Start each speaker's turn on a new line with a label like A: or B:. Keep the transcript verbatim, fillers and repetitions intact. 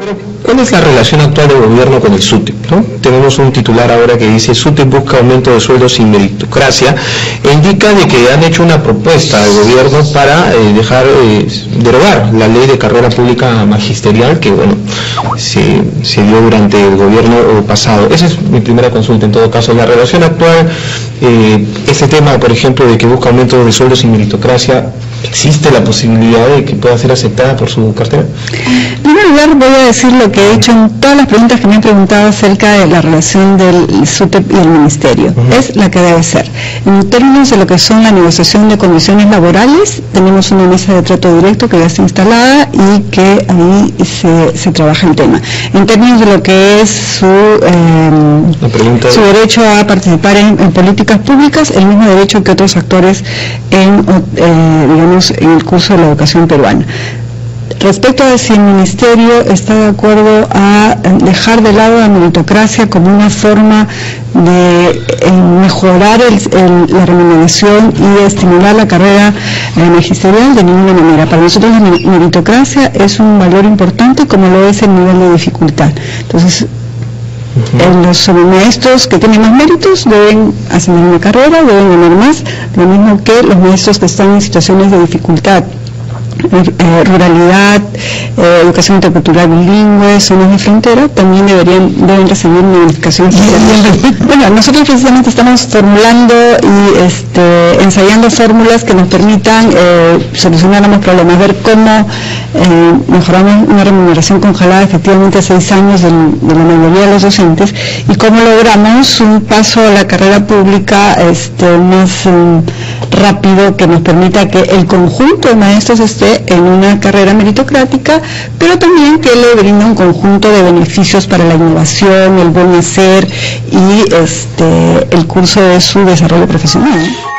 A: Bueno, ¿cuál es la relación actual del gobierno con el SUTEP, ¿no? Tenemos un titular ahora que dice: SUTEP busca aumento de sueldos sin meritocracia, e indica de que han hecho una propuesta al gobierno para eh, dejar eh, derogar la ley de carrera pública magisterial que, bueno, se, se dio durante el gobierno pasado. Esa es mi primera consulta. En todo caso, la relación actual, eh, este tema, por ejemplo, de que busca aumento de sueldos sin meritocracia, ¿existe la posibilidad de que pueda ser aceptada por su cartera?
B: En primer lugar, voy a decir lo que he hecho en todas las preguntas que me han preguntado acerca de la relación del SUTEP y el Ministerio. Uh-huh. Es la que debe ser. En términos de lo que son la negociación de condiciones laborales, tenemos una mesa de trato directo que ya está instalada y que ahí se, se trabaja el tema. En términos de lo que es su, eh, su derecho a participar en, en políticas públicas, el mismo derecho que otros actores en, eh, digamos, en el curso de la educación peruana. Respecto a si el Ministerio está de acuerdo a dejar de lado la meritocracia como una forma de eh, mejorar el, el, la remuneración y de estimular la carrera eh, magisterial, de ninguna manera. Para nosotros la meritocracia es un valor importante, como lo es el nivel de dificultad. Entonces, Uh-huh. los maestros que tienen más méritos deben ascender una carrera, deben ganar más, lo mismo que los maestros que están en situaciones de dificultad. Eh, ruralidad, eh, educación intercultural bilingüe, zonas de frontera, también deberían deben recibir una bonificación especial. Bueno, nosotros precisamente estamos formulando y este, ensayando fórmulas que nos permitan eh, solucionar ambos problemas, ver cómo eh, mejoramos una remuneración congelada efectivamente a seis años del, de la mayoría de los docentes y cómo logramos un paso a la carrera pública este, más um, rápido, que nos permita que el conjunto de maestros esté en una carrera meritocrática, pero también que le brinda un conjunto de beneficios para la innovación, el buen hacer y este, el curso de su desarrollo profesional.